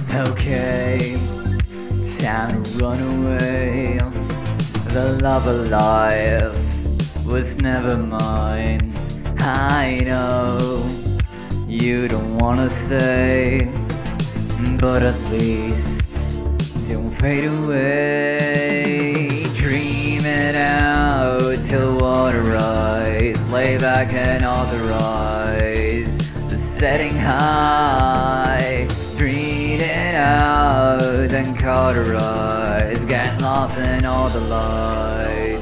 Okay, time to run away. The love of life was never mine. I know you don't wanna stay, but at least don't fade away. Dream it out till water rise. Lay back and authorize the setting high. Breathe it out and cauterize. Get lost in all the lights.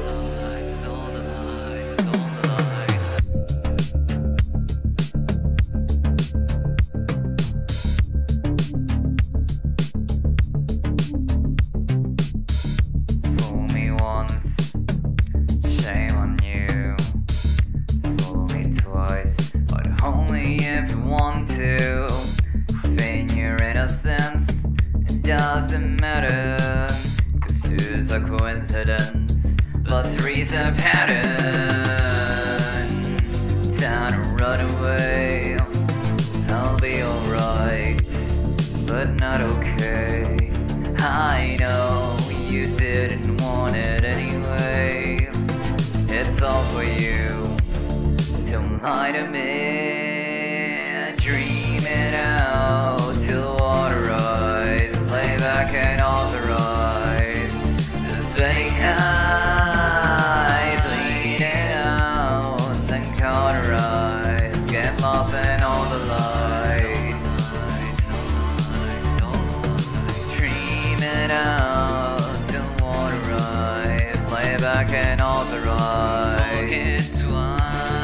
Fool me once, shame on you. Fool me twice, but only if you want to. Feign your innocence, it doesn't matter, 'cause two's a coincidence, but three's a pattern. Time to run away. I'll be alright, but not okay. I know you didn't want it anyway. It's all for you. Don't lie to me. Dream it out till water rise. Lay back and authorize the sweating high. Bleed it out, then cauterize. Get lost in all the lights. Dream it out till water rise. Lay back and authorize. Forget twice.